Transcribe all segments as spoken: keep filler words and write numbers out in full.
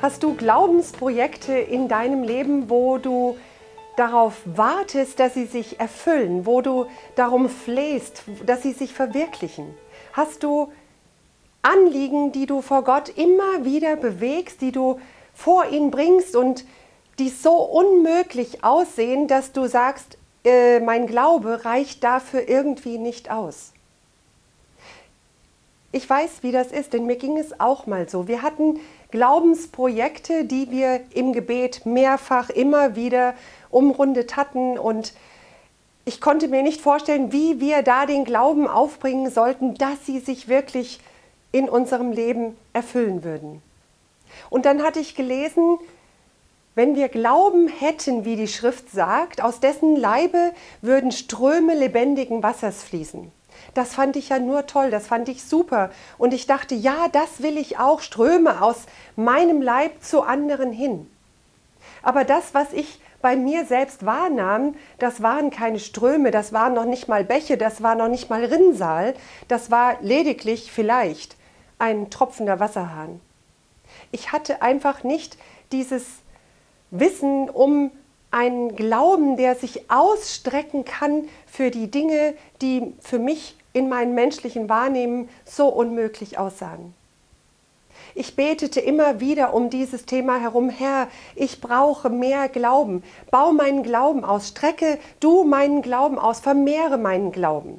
Hast du Glaubensprojekte in deinem Leben, wo du darauf wartest, dass sie sich erfüllen, wo du darum flehst, dass sie sich verwirklichen? Hast du Anliegen, die du vor Gott immer wieder bewegst, die du vor ihn bringst und die so unmöglich aussehen, dass du sagst, äh, mein Glaube reicht dafür irgendwie nicht aus? Ich weiß, wie das ist, denn mir ging es auch mal so. Wir hatten Glaubensprojekte, die wir im Gebet mehrfach immer wieder umrundet hatten, und ich konnte mir nicht vorstellen, wie wir da den Glauben aufbringen sollten, dass sie sich wirklich in unserem Leben erfüllen würden. Und dann hatte ich gelesen, wenn wir Glauben hätten, wie die Schrift sagt, aus dessen Leibe würden Ströme lebendigen Wassers fließen. Das fand ich ja nur toll, das fand ich super. Und ich dachte, ja, das will ich auch, Ströme aus meinem Leib zu anderen hin. Aber das, was ich bei mir selbst wahrnahm, das waren keine Ströme, das waren noch nicht mal Bäche, das war noch nicht mal Rinnsal, das war lediglich vielleicht ein tropfender Wasserhahn. Ich hatte einfach nicht dieses Wissen um einen Glauben, der sich ausstrecken kann für die Dinge, die für mich in meinem menschlichen Wahrnehmen so unmöglich aussahen. Ich betete immer wieder um dieses Thema herum: Herr, ich brauche mehr Glauben. Bau meinen Glauben aus, strecke du meinen Glauben aus, vermehre meinen Glauben.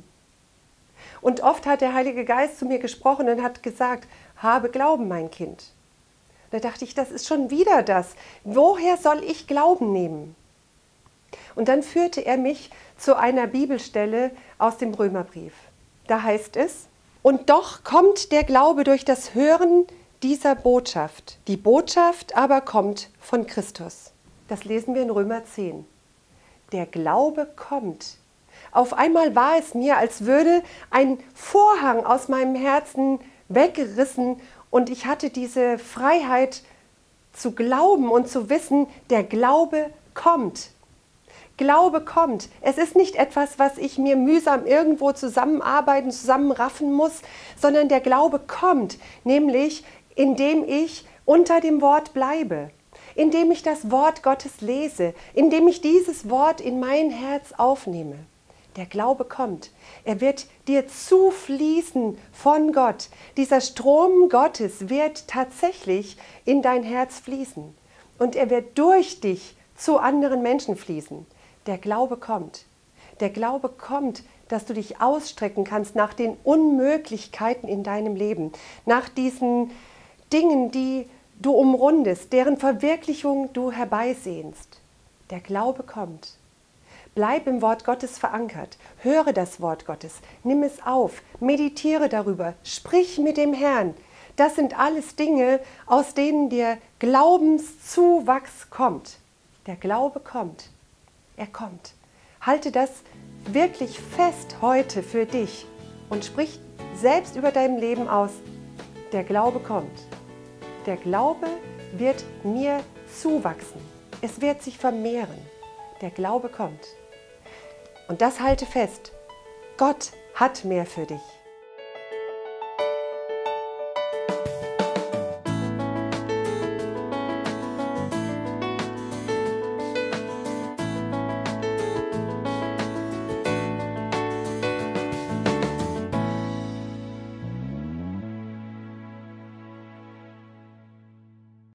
Und oft hat der Heilige Geist zu mir gesprochen und hat gesagt: Habe Glauben, mein Kind. Da dachte ich, das ist schon wieder das. Woher soll ich Glauben nehmen? Und dann führte er mich zu einer Bibelstelle aus dem Römerbrief. Da heißt es: Und doch kommt der Glaube durch das Hören dieser Botschaft. Die Botschaft aber kommt von Christus. Das lesen wir in Römer zehn. Der Glaube kommt. Auf einmal war es mir, als würde ein Vorhang aus meinem Herzen weggerissen, und ich hatte diese Freiheit zu glauben und zu wissen, der Glaube kommt. Glaube kommt. Es ist nicht etwas, was ich mir mühsam irgendwo zusammenarbeiten, zusammenraffen muss, sondern der Glaube kommt, nämlich indem ich unter dem Wort bleibe, indem ich das Wort Gottes lese, indem ich dieses Wort in mein Herz aufnehme. Der Glaube kommt. Er wird dir zufließen von Gott. Dieser Strom Gottes wird tatsächlich in dein Herz fließen. Und er wird durch dich zu anderen Menschen fließen. Der Glaube kommt. Der Glaube kommt, dass du dich ausstrecken kannst nach den Unmöglichkeiten in deinem Leben, nach diesen Dingen, die du umrundest, deren Verwirklichung du herbeisehnst. Der Glaube kommt. Bleib im Wort Gottes verankert, höre das Wort Gottes, nimm es auf, meditiere darüber, sprich mit dem Herrn. Das sind alles Dinge, aus denen dir Glaubenszuwachs kommt. Der Glaube kommt, er kommt. Halte das wirklich fest heute für dich und sprich selbst über dein Leben aus: Der Glaube kommt. Der Glaube wird mir zuwachsen, es wird sich vermehren. Der Glaube kommt. Und das halte fest: Gott hat mehr für dich.